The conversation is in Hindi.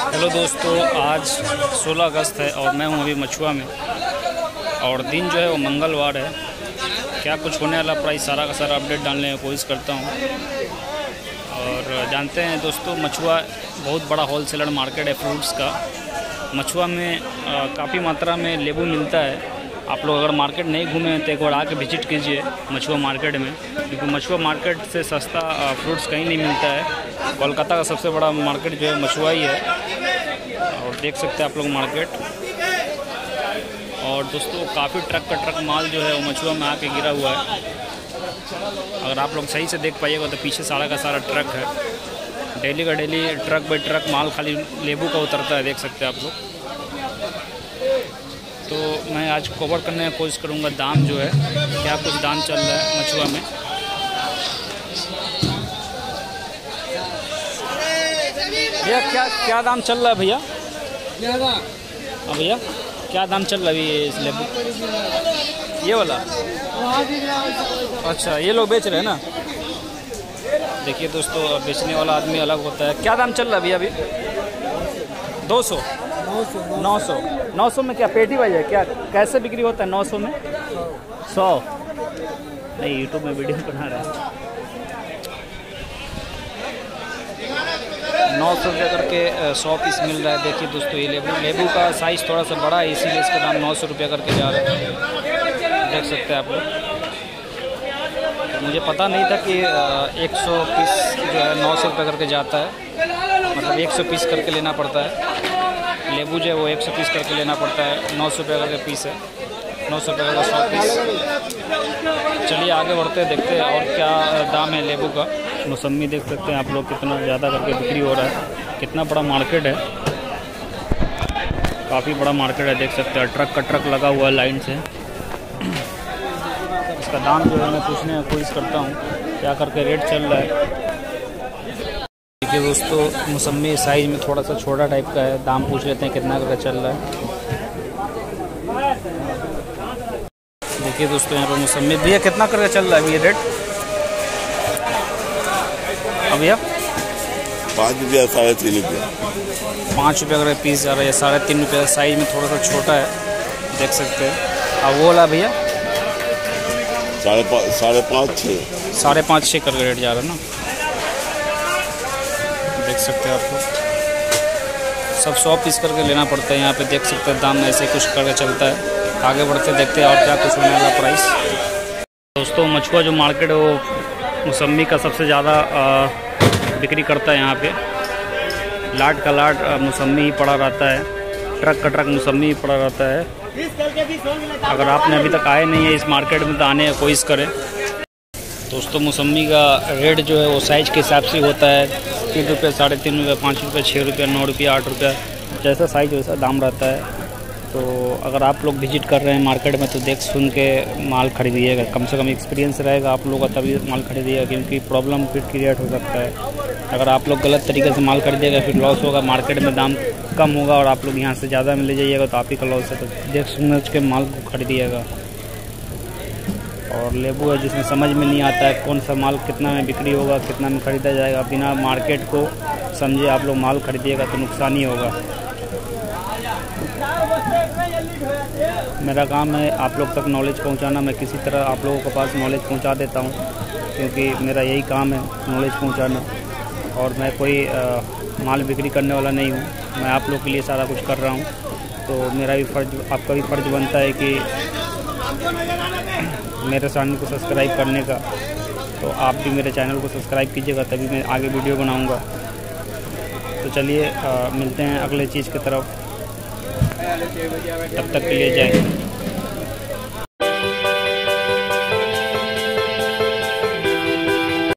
हेलो दोस्तों, आज 16 अगस्त है और मैं हूं अभी मछुआ में और दिन जो है वो मंगलवार है। क्या कुछ होने वाला प्राइस सारा का सारा अपडेट डालने की कोशिश करता हूं। और जानते हैं दोस्तों, मछुआ बहुत बड़ा होलसेलर मार्केट है फ्रूट्स का। मछुआ में काफ़ी मात्रा में लेबू मिलता है। आप लोग अगर मार्केट नहीं घूमे हैं तो एक बार आके विजिट कीजिए मछुआ मार्केट में, क्योंकि मछुआ मार्केट से सस्ता फ्रूट्स कहीं नहीं मिलता है। कोलकाता का सबसे बड़ा मार्केट जो है मछुआ ही है और देख सकते हैं आप लोग मार्केट। और दोस्तों काफ़ी ट्रक का ट्रक माल जो है वो मछुआ में आके गिरा हुआ है। अगर आप लोग सही से देख पाइएगा तो पीछे सारा का सारा ट्रक है। डेली का डेली ट्रक बाई ट्रक माल खाली लेबू का उतरता है, देख सकते हैं आप लोग। तो मैं आज कवर करने की कोशिश करूँगा दाम जो है, क्या कुछ दाम चल रहा है मछुआ में। भैया क्या दाम चल रहा है भैया? हाँ भैया, क्या दाम चल रहा है अभी इस लेबू? ये वाला? अच्छा, ये लोग बेच रहे हैं ना। देखिए दोस्तों, बेचने वाला आदमी अलग होता है। क्या दाम चल रहा है भैया अभी? 200, 900 में क्या पेटी वाइज है? क्या कैसे बिक्री होता है 900 में? 100 नहीं, यूट्यूब में वीडियो बना रहा है। 900 रुपये करके 100 पीस मिल रहा है। देखिए दोस्तों, ये लेबू का साइज़ थोड़ा सा बड़ा है, इसीलिए इसका दाम 900 रुपये करके जा रहा है। देख सकते हैं आप लोग। मुझे पता नहीं था कि 100 पीस जो है 900 रुपये करके जाता है, मतलब 100 पीस करके लेना पड़ता है। लेबू जो है वो 100 पीस करके लेना पड़ता है। 900 रुपये करके पीस है, 900 रुपये का 100 पीस। चलिए आगे बढ़ते हैं, देखते हैं और क्या दाम है लेबू का। मौसमी देख सकते हैं आप लोग, कितना ज़्यादा करके बिक्री हो रहा है। कितना बड़ा मार्केट है, काफ़ी बड़ा मार्केट है, देख सकते हैं। ट्रक का ट्रक लगा हुआ है लाइन से। इसका दाम जो है मैं पूछने की कोशिश करता हूँ क्या करके रेट चल रहा है। देखिए दोस्तों, मौसमी साइज़ में थोड़ा सा छोटा टाइप का है। दाम पूछ लेते हैं कितना करके चल रहा है। देखिए दोस्तों, यहाँ पर मौसमी भैया कितना करके चल रहा है अभी ये रेट? भैया 5 रुपया 3.5 रुपया। 5 रुपये करके पीस जा रहा है, 3.5 रुपये। साइज़ में थोड़ा सा छोटा है, देख सकते हैं। और वो वाला भैया 5.5 6 5.5 6 करके रेट जा रहा है ना, देख सकते हैं आप लोग। सब 100 पीस करके लेना पड़ता है यहाँ पे, देख सकते हैं। दाम ऐसे कुछ करके चलता है। आगे बढ़ते देखते हैं और क्या कुछ होने वाला प्राइस। दोस्तों, मछुआ जो मार्केट है वो मौसमी का सबसे ज़्यादा बिक्री करता है यहाँ पे। लाट का लाट मौसमी ही पड़ा रहता है, ट्रक का ट्रक मौसमी ही पड़ा रहता है। अगर आपने अभी तक आए नहीं है इस मार्केट में तो आने की कोशिश करें। दोस्तों, मौसमी का रेट जो है वो साइज़ के हिसाब से होता है। 3 रुपये, 3.5 रुपये, 5 रुपये, 6 रुपये, 9 रुपये, 8 रुपये, जैसा साइज़ वैसा दाम रहता है। तो अगर आप लोग विजिट कर रहे हैं मार्केट में तो देख सुन के माल खरीदिएगा। कम से कम एक्सपीरियंस रहेगा आप लोगों का, तभी माल खरीदिएगा, क्योंकि प्रॉब्लम फिर क्रिएट हो सकता है। अगर आप लोग गलत तरीके से माल खरीदिएगा फिर लॉस होगा। मार्केट में दाम कम होगा और आप लोग यहाँ से ज़्यादा में ले जाइएगा तो आप ही का लॉस है। तो देख समझ के माल को खरीदिएगा। और लेबू है जिसमें समझ में नहीं आता है कौन सा माल कितना में बिक्री होगा, कितना में ख़रीदा जाएगा। बिना मार्केट को समझे आप लोग माल खरीदिएगा तो नुकसान ही होगा। मेरा काम है आप लोग तक नॉलेज पहुंचाना। मैं किसी तरह आप लोगों के पास नॉलेज पहुंचा देता हूं, क्योंकि मेरा यही काम है, नॉलेज पहुंचाना। और मैं कोई माल बिक्री करने वाला नहीं हूं, मैं आप लोग के लिए सारा कुछ कर रहा हूं। तो मेरा भी फ़र्ज़, आपका भी फ़र्ज़ बनता है कि मेरे चैनल को सब्सक्राइब करने का। तो आप भी मेरे चैनल को सब्सक्राइब कीजिएगा, तभी मैं आगे वीडियो बनाऊँगा। तो चलिए मिलते हैं अगले चीज़ की तरफ। तब तक के लिए जय हिंद।